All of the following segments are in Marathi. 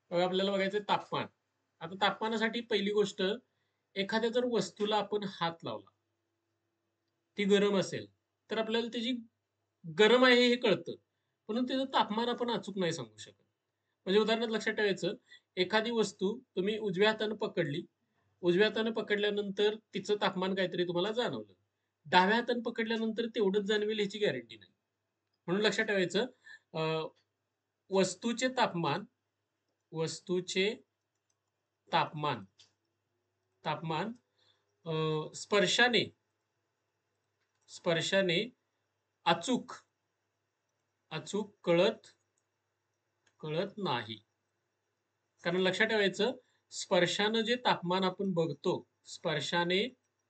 मग आपल्याला बघायचं तापमान. आता तापमानासाठी पहिली गोष्ट, एखाद्या जर वस्तूला आपण हात लावला, ती गरम असेल, तर आपल्याला त्याची गरम आहे हे कळतं. म्हणून त्याचं तापमान आपण अचूक नाही सांगू शकत. म्हणजे उदाहरणार्थ लक्षात ठेवायचं, एखादी वस्तू तुम्ही उजव्या हाताने पकडली, उजव्या हाताने पकडल्यानंतर तिचं तापमान काहीतरी तुम्हाला जाणवलं. डाव्या हाताने पकडल्यानंतर तेवढंच जाणवेल ह्याची गॅरंटी नाही. म्हणून लक्षात ठेवायचं, अ, वस्तूचे तापमान वस्तूचे तापमान तापमान स्पर्शाने स्पर्शाने अचूक अचूक कळत कळत नाही. कारण लक्षात ठेवायचं, स्पर्शानं जे तापमान आपण बघतो, स्पर्शाने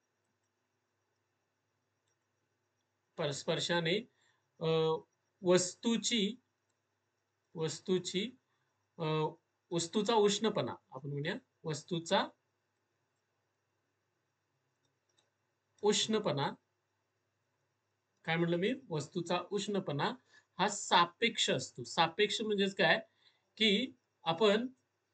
स्पर्शाने अ, वस्तूची वस्तूची अ, वस्तूचा उष्णपणा आपण म्हणूया, वस्तूचा उष्णपणा काय म्हणलं मी, वस्तूचा उष्णपणा हा सापेक्ष असतो. सापेक्ष म्हणजेच काय, की आपण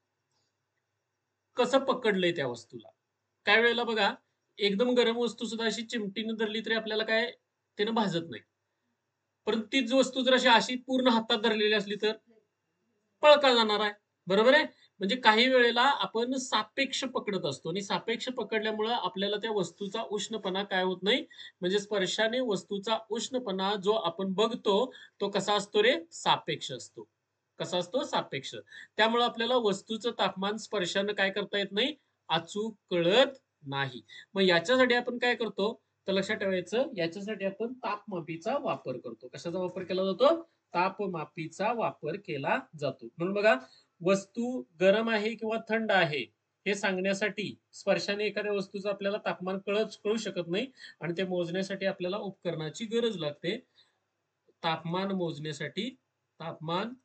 कसं पकडलंय त्या वस्तूला. काही वेळेला बघा, एकदम गरम वस्तू सुद्धा अशी चिमटीने धरली तरी आपल्याला काय त्यानं भाजत नाही. परंतु तीच वस्तू जर अशी पूर्ण हातात धरलेली असली तर पळका जाणार आहे. बरोबर आहे? म्हणजे काही वेळेला आपण सापेक्ष पकडत असतो आणि सापेक्ष पकडल्यामुळं आपल्याला त्या वस्तूचा उष्णपणा काय होत नाही, म्हणजे स्पर्शाने वस्तूचा उष्णपणा जो आपण बघतो, तो कसा असतो रे? सापेक्ष असतो. कसा असतो? सापेक्ष. त्यामुळं आपल्याला वस्तूचं तापमान स्पर्शानं काय करता येत नाही? अचूक कळत नाही. मग याच्यासाठी आपण काय करतो? तर लक्षात ठेवायचं, याच्यासाठी आपण तापमापीचा वापर करतो. कशाचा वापर केला जातो? तापमापीचा वापर केला जातो. म्हणून बघा, वस्तू गरम आहे किंवा थंड आहे हे सांगण्यासाठी स्पर्शाने एखाद्या वस्तूचं आपल्याला तापमान कळू शकत नाही आणि ते मोजण्यासाठी आपल्याला उपकरणाची गरज लागते. तापमान मोजण्यासाठी तापमान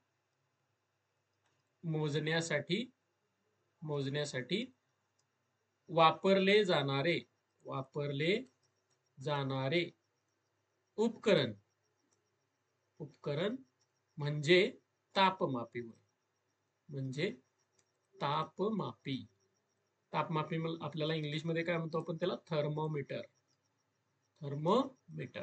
मोजण्यासाठी मोजण्यासाठी वापरले जाणारे वापरले जाणारे उपकरण उपकरण म्हणजे तापमापी होय. म्हणजे तापमापी. तापमापी आपल्याला इंग्लिशमध्ये काय म्हणतो आपण त्याला? थर्मोमीटर. थर्मोमीटर.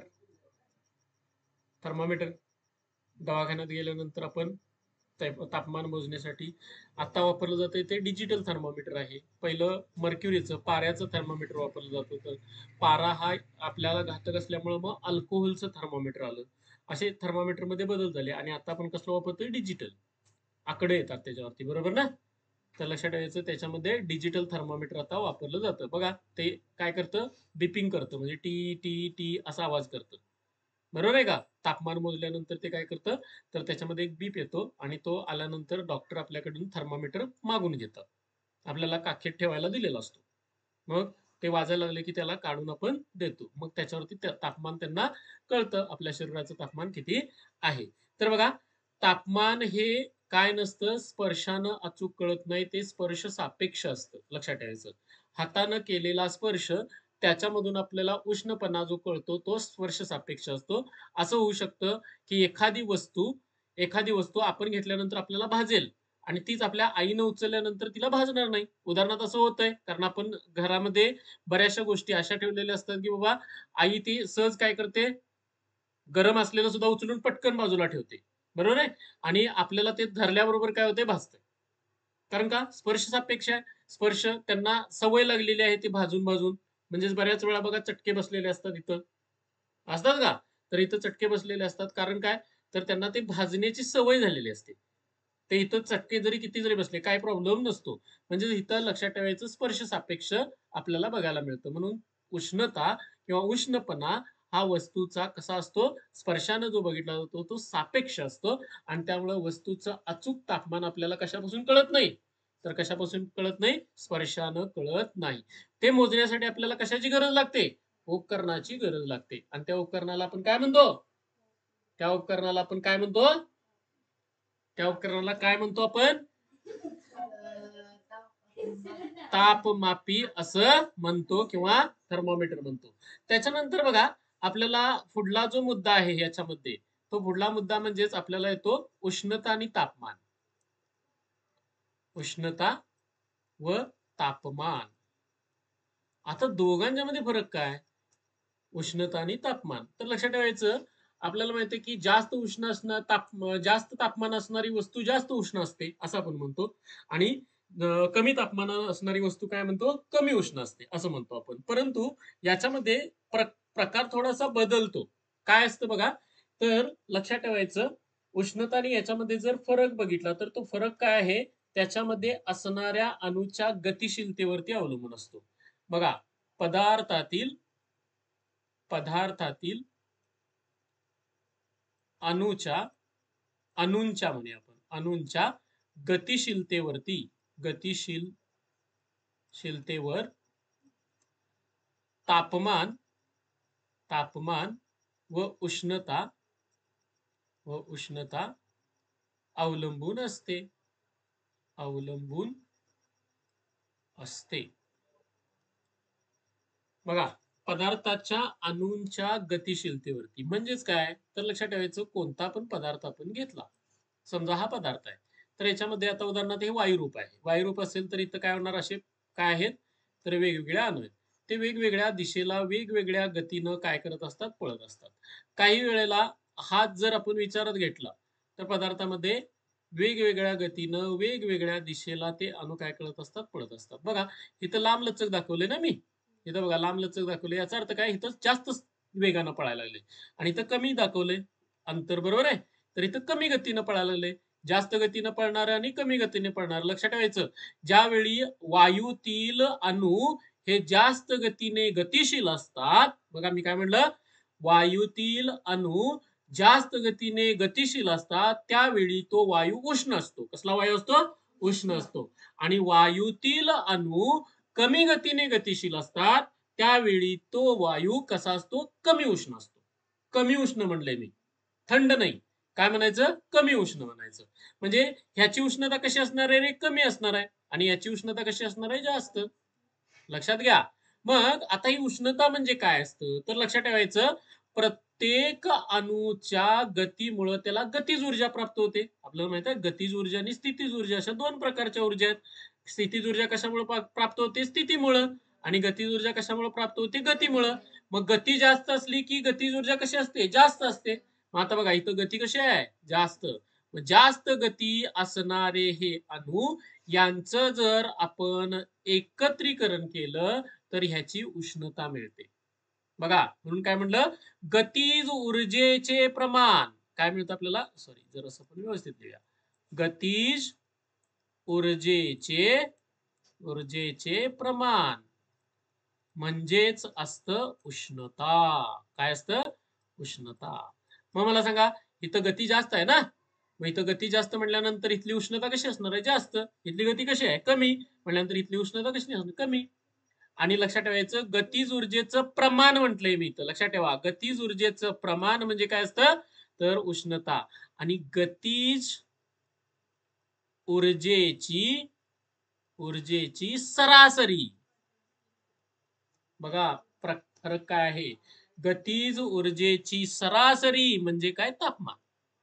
थर्मोमीटर दवाखान्यात गेल्यानंतर आपण तापमान मोजण्यासाठी आता वापरलं जातं ते डिजिटल थर्मोमीटर आहे. पहिलं मर्क्युरीचं, पाऱ्याचं थर्मोमीटर वापरलं जात होतं. पारा हा आपल्याला घातक असल्यामुळे मग अल्कोहोलचं थर्मोमीटर आलं. असे थर्मोमीटरमध्ये बदल झाले आणि आता आपण कसलं वापरतोय? डिजिटल. आकडे येतात त्याच्यावरती, बरोबर ना? तर लक्षात ठेवायचं, त्याच्यामध्ये डिजिटल थर्मोमीटर आता वापरलं जातं. बघा, ते काय करतं? बिपिंग करतं, म्हणजे टी टी टी असा आवाज करतं. बरोबर आहे का? तापमान मोजल्यानंतर ते काय करतं, तर त्याच्यामध्ये एक बीप येतो आणि तो आल्यानंतर डॉक्टर आपल्याकडून थर्मामीटर मागून घेतात. आपल्याला काखेत ठेवायला दिलेला असतो. मग ते वाजायला लागले की त्याला काढून आपण देतो. मग त्याच्यावरती तापमान त्यांना कळतं, आपल्या शरीराचं तापमान किती आहे. तर बघा, तापमान हे काय नसतं, स्पर्शानं अचूक कळत नाही, ते स्पर्श सापेक्ष असतं. लक्षात ठेवायचं. हातानं केलेला स्पर्श, त्याच्यामधून आपल्याला उष्णपणा जो कळतो तो स्पर्श सापेक्ष असतो. असं होऊ शकतं, की एखादी वस्तू आपण घेतल्यानंतर आपल्याला भाजेल आणि तीच आपल्या आईनं उचलल्यानंतर तिला भाजणार नाही. उदाहरणार्थ असं होतंय, कारण आपण घरामध्ये बऱ्याचशा गोष्टी अशा ठेवलेल्या असतात, की बाबा आई ती सहज काय करते, गरम असलेलं सुद्धा उचलून पटकन बाजूला ठेवते. बरोबर आहे? आणि आपल्याला ते धरल्याबरोबर काय होतंय? भाजतंय. कारण का? स्पर्श सापेक्ष आहे. स्पर्श त्यांना सवय लागलेली आहे ती भाजून-भाजून. म्हणजेच बऱ्याच वेळा बघा चटके बसलेले असतात इथं. असतात का? तर इथं चटके बसलेले असतात. कारण काय? तर त्यांना ते भाजण्याची सवय झालेली असते. ते इथं चटके जरी किती जरी बसले काही प्रॉब्लेम नसतो. म्हणजे इथं लक्षात ठेवायचं, स्पर्श सापेक्ष आपल्याला बघायला मिळतं. म्हणून उष्णता किंवा उष्णपणा हा वस्तूचा कसा असतो? स्पर्शानं जो बघितला जातो तो सापेक्ष असतो आणि त्यामुळे वस्तूचं अचूक तापमान आपल्याला कशापासून कळत नाही? तर कशापासून कळत नाही? स्पर्शानं कळत नाही. ते मोजण्यासाठी आपल्याला कशाची गरज लागते? उपकरणाची गरज लागते. आणि त्या उपकरणाला आपण काय म्हणतो? त्या उपकरणाला आपण काय म्हणतो? त्या उपकरणाला काय म्हणतो आपण? तापमापी असं म्हणतो किंवा थर्मोमीटर म्हणतो. त्याच्यानंतर बघा, आपल्याला पुढला जो मुद्दा आहे याच्यामध्ये, तो पुढला मुद्दा म्हणजेच आपल्याला येतो उष्णता आणि तापमान. उष्णता व तापमान. आता दोघांच्या मध्ये फरक काय? उष्णता आणि तापमान. तर लक्षात ठेवायचं, आपल्याला माहिती आहे की जास्त उष्ण असणार जास्त तापमान असणारी वस्तू जास्त उष्ण असते असं आपण म्हणतो. आणि कमी तापमान असणारी वस्तू काय म्हणतो? कमी उष्ण असते असं म्हणतो आपण. परंतु याच्यामध्ये प्रकार थोडासा बदलतो. काय असतं बघा, तर लक्षात ठेवायचं, उष्णता आणि याच्यामध्ये जर फरक बघितला तर तो फरक काय आहे? त्याच्यामध्ये असणाऱ्या अणूच्या गतिशीलतेवरती अवलंबून असतो. बघा, पदार्थातील पदार्थातील अणूच्या अणूंच्या म्हणे आपण अणूंच्या गतिशीलतेवरती गतिशीलतेवर तापमान तापमान व उष्णता अवलंबून असते. बघा, पदार्थाच्या अणूंच्या गतिशीलतेवरती म्हणजेच काय? तर लक्षात ठेवायचं, कोणता पण पदार्थ आपण घेतला, समजा हा पदार्थ आहे, तर याच्यामध्ये आता उदाहरणार्थ हे वायुरूप आहे. वायुरूप असेल तर इथं काय होणार? असे काय आहेत? तर वेगवेगळ्या अणू आहेत. ते वेगवेगळ्या दिशेला वेगवेगळ्या गतीनं काय करत असतात? पळत असतात. काही वेळेला हात जर आपण विचारात घेतला तर पदार्थामध्ये वेगवेगळ्या गतीनं वेगवेगळ्या दिशेला ते अणू काय करत असतात? पळत असतात. बघा, इथं लांब लचक दाखवले ना मी, इथं बघा लांब लचक दाखवले, याचा अर्थ काय? इथं जास्त वेगानं पळायला लागले. आणि इथं कमी दाखवले अंतर, बरोबर आहे? तर इथं कमी गतीनं पळायला लागले. जास्त गतीनं पळणार आणि कमी गतीने पळणार. लक्षात ठेवायचं, ज्यावेळी वायूतील अणू हे जास्त गतीने गतिशील असतात, बघा मी काय म्हणलं, वायूतील अणू जास्त गतीने गतिशील असतात, त्यावेळी तो वायू उष्ण असतो. कसला वायू असतो? उष्ण असतो. आणि वायूतील अणू कमी गतीने गतिशील असतात, त्यावेळी तो वायू कसा असतो? कमी उष्ण असतो. कमी उष्ण म्हणलंय मी, थंड नाही. काय म्हणायचं? कमी उष्ण म्हणायचं. म्हणजे ह्याची उष्णता कशी असणार आहे रे? कमी असणार आहे. आणि याची उष्णता कशी असणार आहे? जास्त. लक्षात घ्या. मग आता ही उष्णता म्हणजे काय असतं? तर लक्षात ठेवायचं, प्रत्येक अणूच्या गतीमुळे त्याला गतीज ऊर्जा प्राप्त होते. आपल्याला माहित आहे, गतीज ऊर्जा आणि स्थितीज ऊर्जा अशा दोन प्रकारच्या ऊर्जा आहेत. स्थितीज ऊर्जा कशामुळे प्राप्त होते? स्थितीमुळं. आणि गतीज ऊर्जा कशामुळे प्राप्त होते? गतीमुळं. मग गती जास्त असली की गतीज ऊर्जा कशी असते? जास्त असते. मग आता बघा, इथं गती कशी आहे? जास्त. जास्त गती असणारे हे अणू यांचं जर आपण एकत्रीकरण केलं तर ह्याची उष्णता मिळते. बघा, म्हणून काय म्हणलं? गतीज ऊर्जेचे प्रमाण काय मिळतं आपल्याला? सॉरी, जर असं पण व्यवस्थित लिहूया. गतीज ऊर्जेचे प्रमाण म्हणजेच असतं उष्णता. काय असतं? उष्णता. मग मला सांगा, इथं गती जास्त आहे ना, मग इथं गती जास्त म्हटल्यानंतर इथली उष्णता कशी असणार आहे? जास्त. इथली गती कशी आहे? कमी. म्हटल्यानंतर इथली उष्णता कशी असणार? कमी. आणि लक्षात ठेवायचं, गतीज ऊर्जेचं प्रमाण म्हटलंय मी इथं. लक्षात ठेवा, गतीज ऊर्जेचं प्रमाण म्हणजे काय असतं? तर उष्णता. आणि गतीज ऊर्जेची सरासरी. बघा, फरक काय आहे? गतीज ऊर्जेची सरासरी म्हणजे काय? तापमान.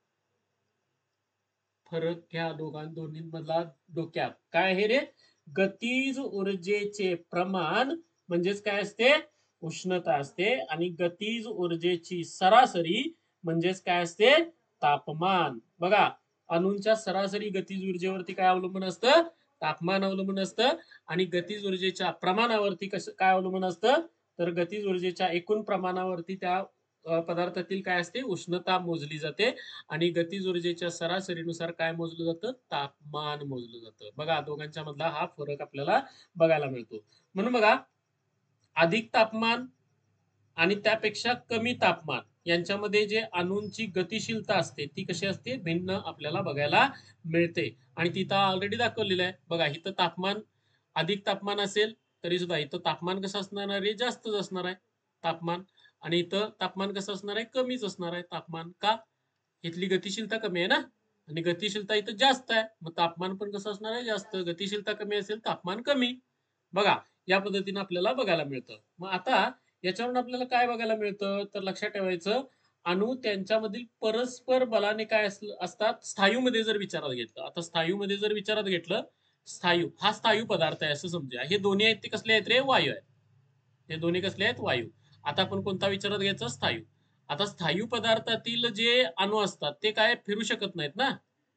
फरक घ्या दोन्हींमधला डोक्यात. काय आहे रे? गतीज ऊर्जेचे प्रमाण म्हणजेच काय असते? उष्णता असते. आणि गतीज ऊर्जेची सरासरी म्हणजेच काय असते? तापमान. बघा, अणूंच्या सरासरी गतीज ऊर्जेवरती काय अवलंबून असतं? तापमान अवलंबून असतं. आणि गतीज ऊर्जेच्या प्रमाणावरती कसं काय अवलंबून असतं? तर गतीज ऊर्जेच्या एकूण प्रमाणावरती त्या पदार्थातील काय असते? उष्णता मोजली जाते. आणि गतीज ऊर्जेच्या सरासरीनुसार काय मोजलं जातं? तापमान मोजलं जातं. बघा, दोघांच्या मधला हा फरक आपल्याला बघायला मिळतो. म्हणून बघा, अधिक तापमान आणि त्यापेक्षा कमी तापमान यांच्यामध्ये जे अणूंची गतिशीलता असते ती कशी असते? भिन्न आपल्याला बघायला मिळते. आणि तिथं ऑलरेडी दाखवलेलं आहे. बघा, इथं तापमान अधिक तापमान असेल तरी सुद्धा इथं तापमान कसं असणार आहे? जास्तच असणार आहे तापमान. आणि इथं तापमान कसं असणार आहे? कमीच असणार आहे तापमान. का? इथली गतिशीलता कमी आहे ना, आणि गतिशीलता इथं जास्त आहे, मग तापमान पण कसं असणार आहे? जास्त. गतिशीलता कमी असेल, तापमान कमी. बघा, या पद्धतीने आपल्याला बघायला मिळतं. मग आता याच्यावरून आपल्याला काय बघायला मिळतं? तर लक्षात ठेवायचं, अणू त्यांच्यामधील परस्पर बलाने काय असतात? स्थायूमध्ये जर विचारात घेतलं, आता स्थायूमध्ये जर विचारात घेतलं स्थायू, हा स्थायू पदार्थ आहे असं समजा. हे दोन्ही आहेत ते कसले आहेत रे? वायू आहेत. हे दोन्ही कसले आहेत? वायू. आता आपण कोणता विचारात घ्यायचा? स्थायू. आता स्थायू पदार्थातील जे अणू असतात ते काय फिरू शकत नाहीत ना.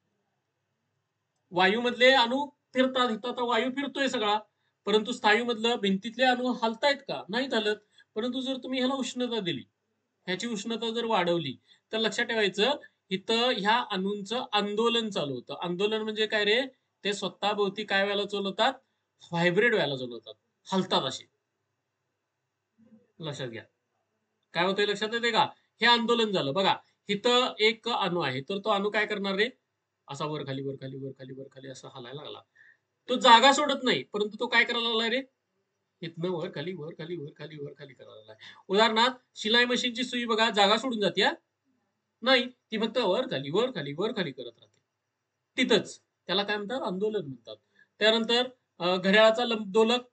वायूमधले अणू फिरतात, इथं आता वायू फिरतोय सगळा, परंतु स्थायूमधलं भिंतीतले अणू हलतायत का? नाहीत हलत. परंतु जर तुम्ही ह्याला उष्णता दिली, ह्याची उष्णता जर वाढवली, तर लक्षात ठेवायचं इथं ह्या अणूंचं आंदोलन चालू होतं. आंदोलन म्हणजे काय रे? ते स्वतःभोवती काय व्हायला चालवतात? व्हायब्रेट व्हायला चालवतात, हलतात असे. लक्षात घ्या. काय होतंय लक्षात येते का? हे आंदोलन झालं बघा. इथं एक अणू आहे, तर तो अणू काय करणार रे? असा वर खाली वर खाली वर खाली वर खाली असा हलायला लागला. तो जागा सोडत नाही, परंतु तो काय करायला लागलाय रे? इथनं वर खाली वर खाली वर खाली वर खाली करायला लागलाय. उदाहरणार्थ शिलाई मशीनची सुई बघा, जागा सोडून जाते नाही, ती फक्त वर खाली वर खाली वर खाली करत राहते तिथंच. त्याला काय म्हणतात? आंदोलन म्हणतात. त्यानंतर घड्याळाचा दोलक,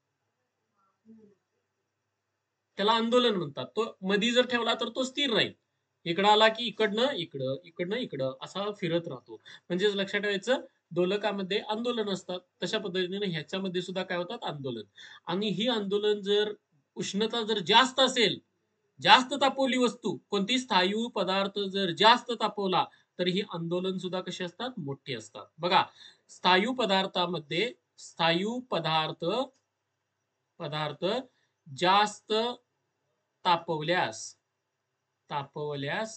त्याला आंदोलन म्हणतात. तो मधी जर ठेवला तर तो स्थिर राहील. इकडं आला की इकडनं इकडं इकडनं इकडं असा फिरत राहतो. म्हणजेच लक्षात ठेवायचं दोलकामध्ये आंदोलन असतात. तशा पद्धतीने ह्याच्यामध्ये सुद्धा काय होतात? आंदोलन. आणि ही आंदोलन जर उष्णता जर जास्त असेल, जास्त तापवली वस्तू, कोणती स्थायू पदार्थ जर जास्त तापवला, तर ही आंदोलन सुद्धा कशी असतात? मोठी असतात. बघा, स्थायू पदार्थामध्ये स्थायू पदार्थ पदार्थ जास्त तापवल्यास तापवल्यास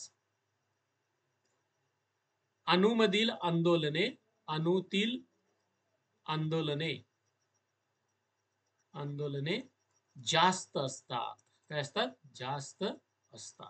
अणूमधील आंदोलने अणूतील आंदोलने आंदोलने जास्त असतात. काय असतात? जास्त असतात.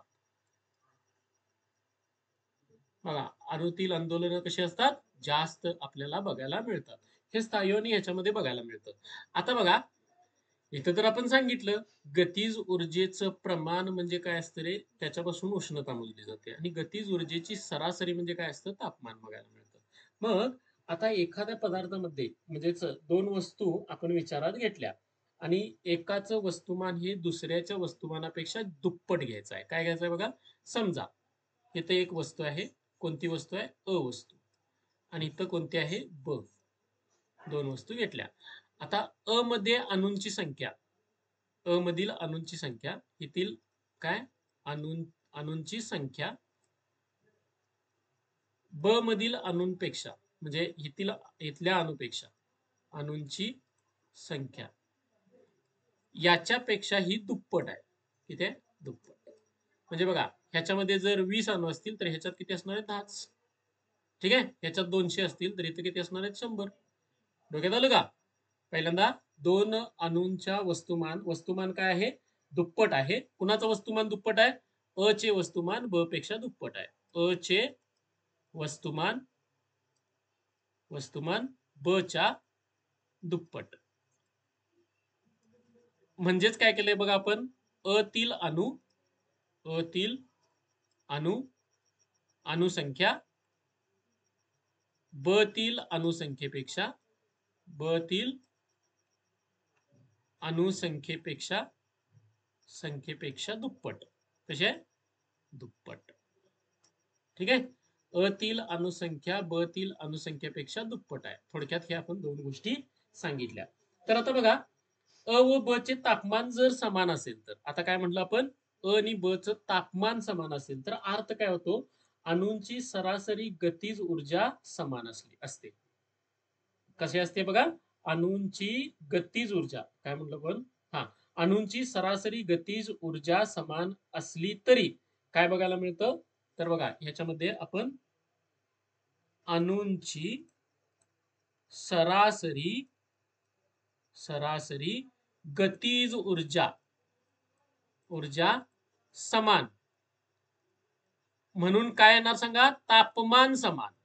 बघा, अणूतील आंदोलन कशी असतात? जास्त आपल्याला बघायला मिळतात. हे स्थायू आणि ह्याच्यामध्ये बघायला मिळतं. आता बघा, इथं तर आपण सांगितलं गतीज ऊर्जेचं प्रमाण म्हणजे काय असतं रे? त्याच्यापासून उष्णता मोजली जाते. आणि गतीज ऊर्जेची सरासरी म्हणजे काय असतं? तापमान बघायला मिळतं. मग आता एखाद्या पदार्थामध्ये म्हणजेच दोन वस्तू आपण विचारात घेतल्या आणि एकाचं वस्तुमान हे दुसऱ्याच्या वस्तुमानापेक्षा दुप्पट घ्यायचं आहे. काय घ्यायचं आहे बघा? समजा इथे एक वस्तू आहे. कोणती वस्तू आहे? अ वस्तू. आणि इथं कोणती आहे? ब. दोन वस्तू घेतल्या. आता अ मध्ये अणूंची संख्या, अ मधील अणूंची संख्या, येथील काय? अणूंची संख्या ब मधील अणूंपेक्षा म्हणजे इथल्या अणूपेक्षा अणूंची संख्या याच्यापेक्षा ही दुप्पट आहे. किती आहे? दुप्पट. म्हणजे बघा, ह्याच्यामध्ये जर 20 अणू असतील तर ह्याच्यात किती असणार आहे? 10. ठीक आहे. ह्याच्यात 200 असतील तर इथे किती असणार आहेत? 100. डोक्यात आलं का? पहिल्यांदा दोन अणूंच्या वस्तुमान काय आहे? दुप्पट आहे. कुणाचं वस्तुमान दुप्पट आहे? अ चे वस्तुमान ब पेक्षा दुप्पट आहे. अ चे वस्तुमान ब च्या दुप्पट. म्हणजेच काय केलंय बघा आपण? अ तील अणू अणुसंख्या ब तील अणुसंख्येपेक्षा ब तील संख्येपेक्षा दुप्पट. कसे आहे? दुप्पट. ठीक आहे. अ तील अणुसंख्या ब तील अणुसंख्येपेक्षा दुप्पट आहे. थोडक्यात हे आपण दोन गोष्टी सांगितल्या. तर आता बघा, अ व ब चे तापमान जर समान असेल तर आता काय म्हटलं आपण? अ आणि ब च तापमान समान असेल तर अर्थ काय होतो? अणूंची सरासरी गतीज ऊर्जा समान असते. कशी असते बघा? अणूंची गतीज ऊर्जा काय म्हटलं पण? हा, अणूंची सरासरी गतीज ऊर्जा समान असली तरी काय बघायला मिळतं? तर बघा, ह्याच्यामध्ये आपण अणूंची सरासरी सरासरी गतीज ऊर्जा समान म्हणून काय येणार सांगा? तापमान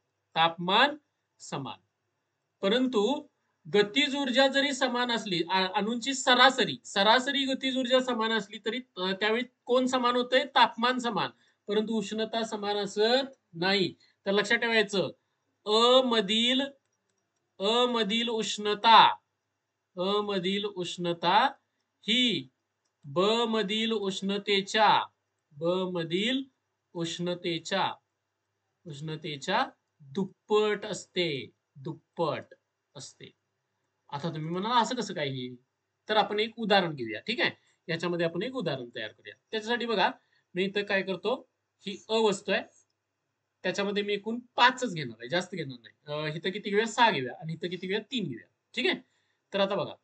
समान. परंतु गतीज ऊर्जा जरी समान असली, अणूंची सरासरी गतीज ऊर्जा समान असली तरी त्यावेळी कोण समान होतंय? तापमान समान. परंतु उष्णता समान असत नाही. तर लक्षात ठेवायचं, अ मधील उष्णता ही ब मधील उष्णतेच्या दुप्पट असते. दुप्पट. असते. आता तुम्ही म्हणाल असं कसं काय हे? तर आपण एक उदाहरण घेऊया, ठीक आहे. याच्यामध्ये आपण एक उदाहरण तयार करूया. त्याच्यासाठी बघा, मी इथं काय करतो, ही वस्तू आहे, त्याच्यामध्ये मी एकूण 5च घेणार आहे, जास्त घेणार नाही. इथं किती घेऊया? 6 घेऊया आणि इथं किती घेऊया? 3 घेऊया. ठीक आहे. तर आता बघा,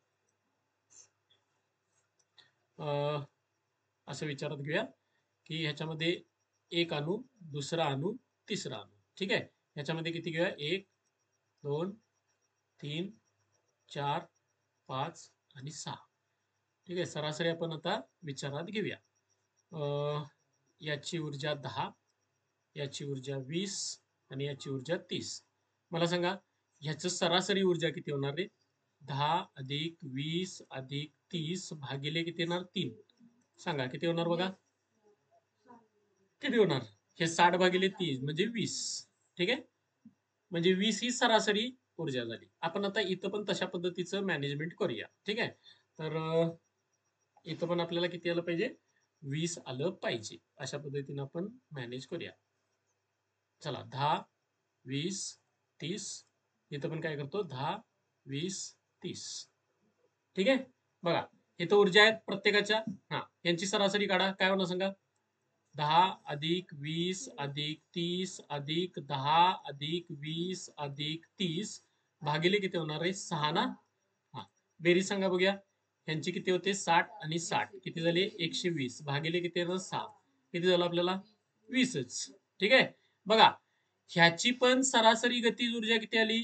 असं विचारात घेऊया की ह्याच्यामध्ये एक अणू, दुसरा अणू, तिसरा अणू. ठीक आहे. ह्याच्यामध्ये किती घेऊया? 1, 2, 3, 4, 5 आणि 6. ठीक आहे. सरासरी आपण आता विचारात घेऊया. याची ऊर्जा 10, याची ऊर्जा 20 आणि याची ऊर्जा 30. मला सांगा, ह्याचं सरासरी ऊर्जा किती होणार रे? 10 अधिक 20 अधिक 30 भागिले किती येणार? 3. सांगा किती होणार बघा. किती होणार? हे 60 भागिले 30 म्हणजे 20. ठीक आहे. म्हणजे 20 ही सरासरी ऊर्जा झाली. आपण आता इथं पण तशा पद्धतीचं मॅनेजमेंट करूया. ठीक आहे. तर इथं पण आपल्याला किती आलं पाहिजे? 20 आलं पाहिजे. अशा पद्धतीने आपण मॅनेज करूया. चला, 10, 20, 30. इथं पण काय करतो? 10, 20, 30. ठीक आहे. बघा, इथं ऊर्जा आहेत प्रत्येकाच्या. हा, यांची सरासरी काढा. काय होणार सांगा? 10 अधिक 20 अधिक 30 अधिक 10 अधिक 20 अधिक 30 भागिले किती होणार आहे? 6 ना. हा, बेरीज सांगा बघूया. ह्यांची किती होते? 60 आणि 60 किती झाले? 120 भागिले किती येणार? 6. किती झालं आपल्याला? 20च. ठीक आहे. बघा, ह्याची पण सरासरी गतीज ऊर्जा किती आली?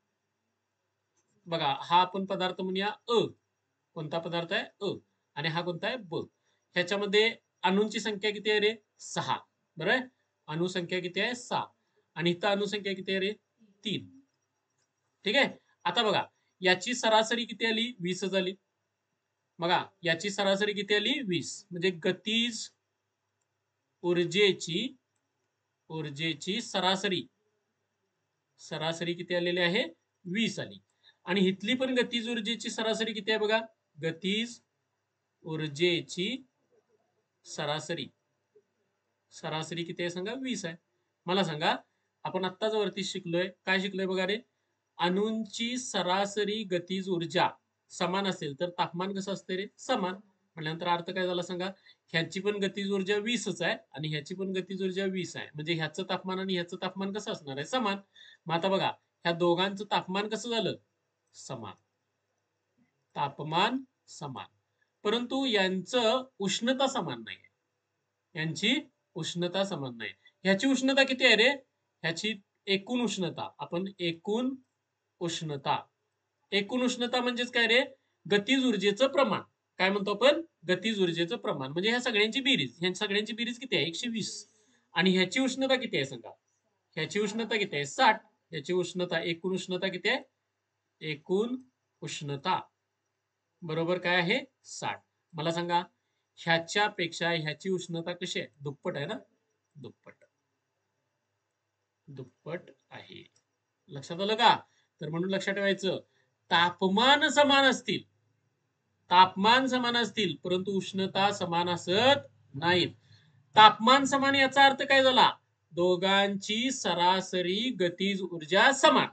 बघा, हा आपण पदार्थ म्हणूया अ. कोणता पदार्थ आहे? अ. आणि हा कोणता आहे? ब. ह्याच्यामध्ये अणूंची संख्या किती आहे रे? 6. बरोबर आहे. अणुसंख्या किती आहे? 6. आणि इथं अणुसंख्या किती आहे रे? 3. ठीक आहे. आता बघा, याची सरासरी किती आली? 20 झाली. बघा, याची सरासरी किती आली? 20. म्हणजे गतीज ऊर्जेची सरासरी किती आलेली आहे? 20 आली. आणि इथली पण गतीज ऊर्जेची सरासरी किती आहे बघा. गतीज ऊर्जेची सरासरी किती आहे सांगा? 20 आहे. मला सांगा, आपण आत्ताच वरती शिकलोय, काय शिकलोय बघा रे? अणूंची सरासरी गतीज ऊर्जा समान असेल तर तापमान कसं असते रे? समान. म्हटल्यानंतर अर्थ काय झाला सांगा? ह्याची पण गतीज ऊर्जा 20च आहे आणि ह्याची पण गतीज ऊर्जा 20 आहे. म्हणजे ह्याचं तापमान आणि ह्याचं तापमान कसं असणार आहे? समान. मग आता बघा, ह्या दोघांचं तापमान कसं झालं? समान. तापमान समान. परंतु यांचं उष्णता समान नाही. यांची उष्णता समान नाही. ह्याची उष्णता किती आहे रे? ह्याची एकूण उष्णता, आपण एकूण उष्णता म्हणजेच काय रे? गतीज ऊर्जेचं प्रमाण. काय म्हणतो आपण? गतीज ऊर्जेचं प्रमाण. म्हणजे ह्या सगळ्यांची बेरीज. ह्या सगळ्यांची बेरीज किती आहे? 120. आणि ह्याची उष्णता किती आहे सांगा? ह्याची उष्णता किती आहे? 60. ह्याची उष्णता, एकूण उष्णता किती आहे? एकूण उष्णता बरोबर काय आहे? 60. मला सांगा, ह्याच्यापेक्षा ह्याची उष्णता कशी आहे? दुप्पट आहे ना. दुप्पट आहे. लक्षात आलं का? तर म्हणून लक्षात ठेवायचं, तापमान समान असतील परंतु उष्णता समान असत नाहीत. तापमान समान याचा अर्थ काय झाला? दोघांची सरासरी गतीज ऊर्जा समान.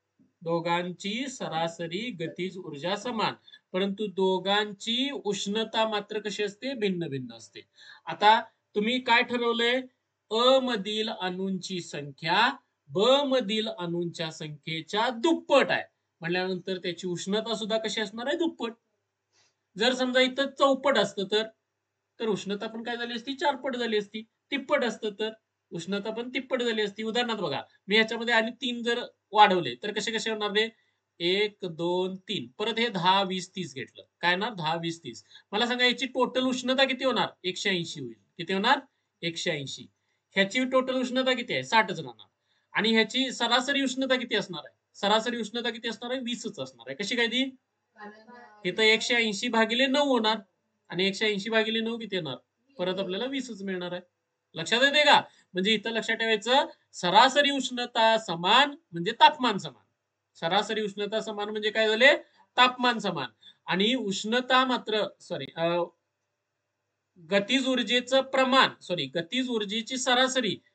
परंतु दोघांची उष्णता मात्र कशी असते? भिन्न भिन्न असते. आता तुम्ही काय ठरवलंय? अ मधील अणूंची संख्या ब मधील अणूंच्या संख्येच्या दुप्पट आहे म्हटल्यानंतर त्याची उष्णता सुद्धा कशी असणार आहे? दुप्पट. जर समजा इथं चौपट असतं तर उष्णता पण काय झाली असती? 4पट झाली असती. तिप्पट असतं तर उष्णता पण तिप्पट झाली असती. उदाहरणार्थ बघा, मी ह्याच्यामध्ये आणि 3 जर वाढवले तर कसे कसे होणार रे? 1, 2, 3. परत हे 10, 20, 30 घेतलं. काय ना? 10, 20, 30. मला सांगा, याची टोटल उष्णता किती होणार? 180 होईल. किती होणार? 180. ह्याची टोटल उष्णता किती आहे? 60च राहणार. आणि ह्याची सरासरी उष्णता किती असणार आहे? सरासरी उष्णता किती असणार आहे? 20च असणार आहे. कशी काय ती? इथं 180 भागिले 9 होणार आणि 180 भागिले 9 किती येणार? परत आपल्याला 20च मिळणार आहे. लक्षात येते का? म्हणजे इथं लक्षात ठेवायचं, सरासरी उष्णता समान म्हणजे तापमान समान. सरासरी उष्णता समान म्हणजे काय झाले? तापमान समान. आणि उष्णता मात्र गतीज ऊर्जेची सरासरी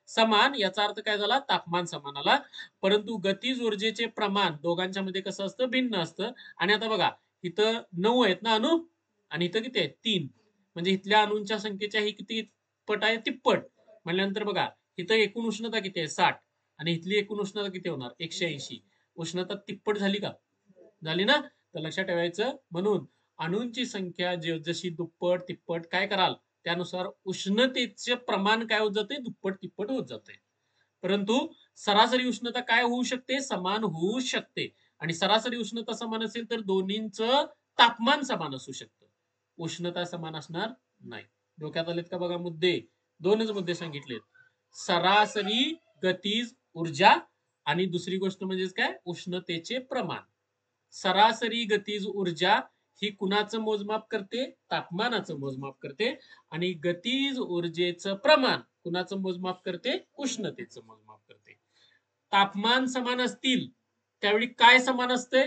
समान याचा अर्थ काय झाला, तापमान समान आला. परंतु गतीज ऊर्जेचे प्रमाण दोघांच्या मध्ये कसं असतं, भिन्न असतं. आणि आता बघा इथं 9 आहेत ना अणू, आणि इथं किती आहेत, 3. म्हणजे इथल्या अणूंच्या संख्येच्या ही किती पट आहे, तिप्पट. म्हणल्यानंतर बघा इथं एकूण उष्णता किती आहे, 60, आणि इथली एकूण उष्णता किती होणार, 180. उष्णता तिप्पट झाली का, झाली ना. तर लक्षात ठेवायचं, म्हणून अणूंची संख्या जशी दुप्पट तिप्पट काय कराल, त्यानुसार उष्णतेचे प्रमाण काय होत जाते, दुप्पट तिप्पट होत जाते. परंतु सरासरी उष्णता काय होऊ शकते, समान होऊ शकते. आणि सरासरी उष्णता समान असेल तर दोन्हींचं तापमान समान असू शकतं, उष्णता समान असणार नाही. डोक्यात आलेत का बघा मुद्दे, दोनच मुद्दे सांगितलेत, सरासरी गतीज ऊर्जा आणि दुसरी गोष्ट म्हणजे काय, उष्णतेचे प्रमाण. सरासरी गतीज ऊर्जा ही कुणाचं मोजमाप करते, तापमानाचं मोजमाप करते. आणि गतीज ऊर्जेचं प्रमाण कुणाचं मोजमाप करते, उष्णतेचं मोजमाप करते. तापमान समान असतील त्यावेळी काय समान असते,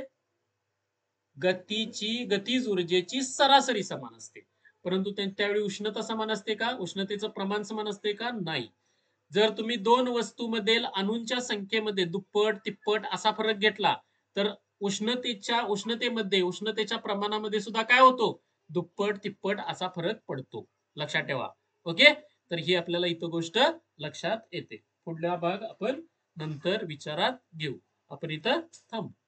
गतीज ऊर्जेची सरासरी समान असते. परंतु त्यावेळी उष्णता समान असते का, उष्णतेचं प्रमाण समान असते का, नाही. जर तुम्ही दोन वस्तूमधील अणूंच्या संख्येमध्ये दुप्पट तिप्पट असा फरक घेतला तर उष्णतेमध्ये उष्णतेच्या प्रमाणामध्ये सुद्धा काय होतो, दुप्पट तिप्पट असा फरक पडतो. लक्षात ठेवा. ओके, तर ही आपल्याला इथं गोष्ट लक्षात येते. पुढला भाग आपण नंतर विचारात घेऊ. आपण इथं थांबू.